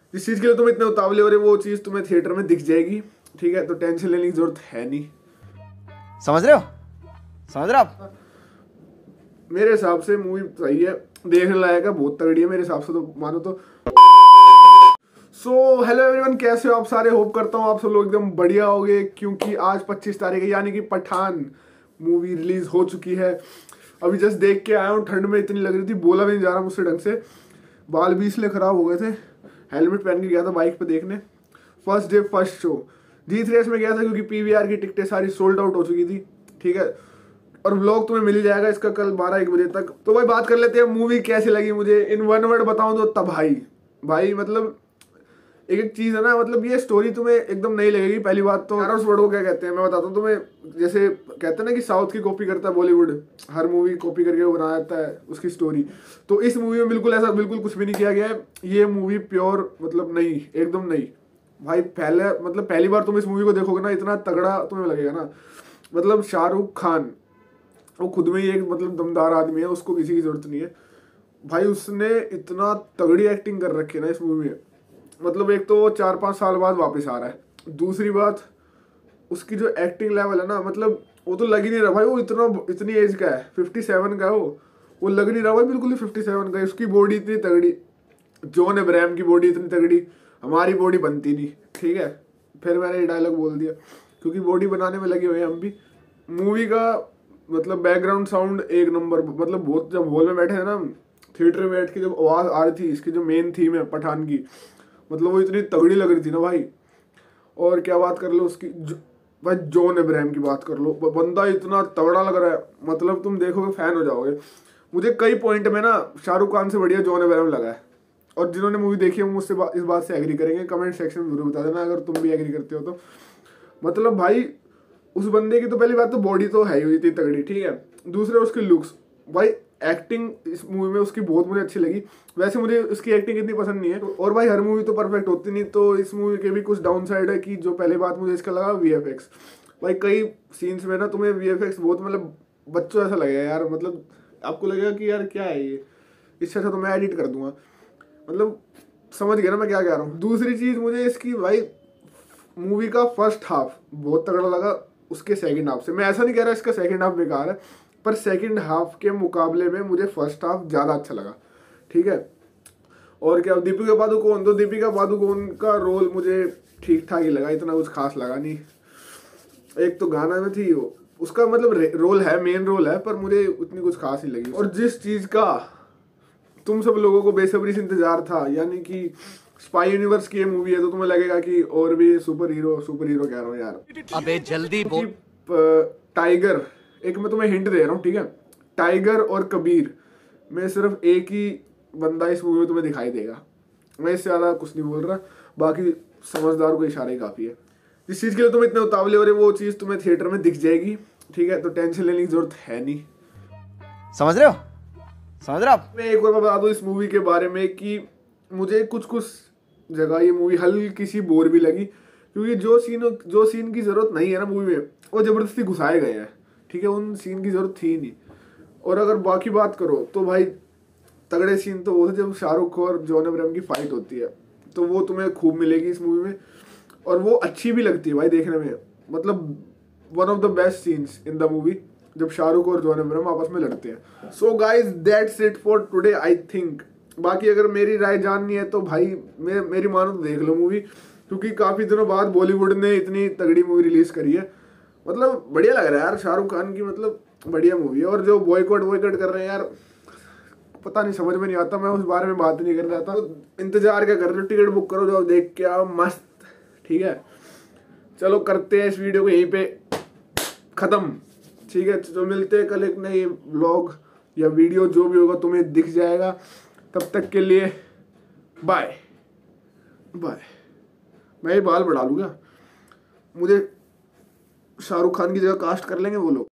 जिस चीज के लिए तुम इतने उतावले हो रहे वो चीज तुम्हें थिएटर में दिख जाएगी, ठीक है? तो टेंशन लेने की जरूरत है नहीं। समझ रहे हो? समझ रहे हो आप? मेरे हिसाब से मूवी सही है, देखने लायक है, बहुत तगड़ी है मेरे हिसाब से, तो मानो तो। सो हेलो एवरीवन, कैसे हो आप सारे? होप करता हूँ आप सब लोग एकदम बढ़िया होगे, क्योंकि आज 25 तारीख है, यानी कि पठान मूवी रिलीज हो चुकी है। अभी जस्ट देख के आया हूँ, ठंड में इतनी लग रही थी, बोला भी नहीं जा रहा मुझसे ढंग से, बाल भी इसलिए खराब हो गए थे। हेलमेट पहन के गया था बाइक पे देखने, first day first show G3S में गया था, क्योंकि PVR की टिकटें सारी सोल्ड आउट हो चुकी थी, ठीक है? और व्लॉग तुम्हें मिल जाएगा इसका कल 12-1 बजे तक। तो भाई बात कर लेते हैं मूवी कैसी लगी मुझे। इन वन वर्ड बताऊं तो तबाही। मतलब एक एक चीज है ना, मतलब ये स्टोरी तुम्हें एकदम नहीं लगेगी। पहली बात तो यार उस वर्ड को क्या कहते हैं मैं बताता हूँ तुम्हें। जैसे कहते हैं ना कि साउथ की कॉपी करता है बॉलीवुड, हर मूवी कॉपी करके वो बनाता है उसकी स्टोरी। तो इस मूवी में बिल्कुल ऐसा बिल्कुल कुछ भी नहीं किया गया है। ये मूवी प्योर मतलब नहीं, एकदम नहीं भाई। पहली बार तुम इस मूवी को देखोगे ना, इतना तगड़ा तुम्हें लगेगा ना। मतलब शाहरुख खान वो खुद में ही एक मतलब दमदार आदमी है, उसको किसी की जरूरत नहीं है भाई। उसने इतना तगड़ी एक्टिंग कर रखी है ना इस मूवी में। मतलब एक तो वो 4-5 साल बाद वापस आ रहा है, दूसरी बात उसकी जो एक्टिंग लेवल है ना, मतलब वो तो लग ही नहीं रहा भाई वो इतनी एज का है, 57 का है वो लग नहीं रहा भाई बिल्कुल ही 57 का है। उसकी बॉडी इतनी तगड़ी, जॉन अब्राहम की बॉडी इतनी तगड़ी, हमारी बॉडी बनती नहीं, ठीक है? फिर मैंने ये डायलॉग बोल दिया, क्योंकि बॉडी बनाने में लगे हुए हैं हम भी। मूवी का मतलब बैकग्राउंड साउंड एक नंबर, मतलब बहुत, जब हॉल में बैठे हैं ना, थिएटर में बैठ के जब आवाज़ आ रही थी, इसकी जो मेन थीम है पठान की, मतलब वो इतनी तगड़ी लग रही थी ना भाई। और क्या बात कर लो उसकी, भाई जॉन अब्राहम की बात कर लो, बंदा इतना तगड़ा लग रहा है, मतलब तुम देखोगे फैन हो जाओगे। मुझे कई पॉइंट में ना शाहरुख खान से बढ़िया जॉन अब्राहम लगा है। और जिन्होंने मूवी देखी है वो मुझसे इस बात से एग्री करेंगे, कमेंट सेक्शन में जरूर बता देना अगर तुम भी एग्री करते हो तो। मतलब भाई उस बंदे की तो पहली बात तो बॉडी तो है ही इतनी तगड़ी, ठीक है? दूसरे उसकी लुक्स, भाई एक्टिंग इस मूवी में उसकी बहुत मुझे अच्छी लगी। वैसे मुझे उसकी एक्टिंग इतनी पसंद नहीं है, और भाई हर मूवी तो परफेक्ट होती नहीं, तो इस मूवी के भी कुछ डाउन साइड है। कि जो पहली बात मुझे इसका लगा VFX, भाई कई सीन्स में ना तुम्हें VFX बहुत मतलब बच्चों ऐसा लगेगा यार, मतलब आपको लगेगा कि यार क्या है ये, इससे अच्छा तो मैं एडिट कर दूंगा। मतलब समझ गया ना मैं क्या कह रहा हूँ। दूसरी चीज मुझे इसकी भाई मूवी का फर्स्ट हाफ बहुत तगड़ा लगा उसके सेकंड हाफ से। मैं ऐसा नहीं कह रहा इसका सेकंड हाफ बेकार है, पर सेकंड हाफ के मुकाबले में मुझे फर्स्ट हाफ ज़्यादा अच्छा लगा, ठीक है? और क्या, दीपिका पादुकोण, तो दीपिका पादुकोण का रोल मुझे ठीक ठाक ही लगा, इतना कुछ खास लगा नहीं। एक तो गाना में थी वो, उसका मतलब रोल है, मेन रोल है, पर मुझे उतनी कुछ खास ही लगी। और जिस चीज़ का तुम सब लोगों को बेसब्री से इंतजार था, यानी कि स्पाई यूनिवर्स की ये मूवी है, तो तुम्हें लगेगा कि और भी सुपर हीरो कह रहा हूँ यार, अबे जल्दी बोल। टाइगर, एक मैं तुम्हें हिंट दे रहा हूँ, ठीक है? टाइगर और कबीर में सिर्फ एक ही बंदा इस मूवी में तुम्हें दिखाई देगा। मैं इससे ज़्यादा कुछ नहीं बोल रहा, बाकी समझदार को इशारा ही काफ़ी है। जिस चीज़ के लिए तुम इतने उतावले हो रहे वो चीज़ तुम्हें थिएटर में दिख जाएगी, ठीक है? तो टेंशन लेने की जरूरत है नहीं। समझ रहे हो? समझ रहे हो आप? मैं एक और बता दूं इस मूवी के बारे में कि मुझे कुछ जगह ये मूवी हल्की सी बोर भी लगी, क्योंकि जो सीन की जरूरत नहीं है ना मूवी में, वो जबरदस्ती घुसाए गए हैं, ठीक है? उन सीन की जरूरत थी नहीं। और अगर बाकी बात करो तो भाई तगड़े सीन तो वो थे जब शाहरुख और जॉन अब्राहम की फाइट होती है, तो वो तुम्हें खूब मिलेगी इस मूवी में, और वो अच्छी भी लगती है भाई देखने में। मतलब one of the best scenes in the movie जब शाहरुख और जॉन अब्राहम आपस में लड़ते हैं। So guys that's it for today I think. बाकी अगर मेरी राय जाननी है तो भाई मेरी मानो तो देख लो मूवी, क्योंकि काफ़ी दिनों बाद बॉलीवुड ने इतनी तगड़ी मूवी रिलीज करी है। मतलब बढ़िया लग रहा है यार शाहरुख खान की, मतलब बढ़िया मूवी है। और जो बॉयकॉट कर रहे हैं यार, पता नहीं, समझ में नहीं आता। मैं उस बारे में बात नहीं कर रहा था, तो इंतजार क्या कर रहे हो? टिकट बुक करो, जाओ देख के आओ, मस्त, ठीक है? चलो करते हैं इस वीडियो को यहीं पे ख़त्म, ठीक है? तो मिलते हैं कल एक नई व्लॉग या वीडियो, जो भी होगा तुम्हें दिख जाएगा। तब तक के लिए बाय बाय। मैं ये बाल बढ़ा लूँगा, मुझे शाहरुख खान की जगह कास्ट कर लेंगे वो लोग।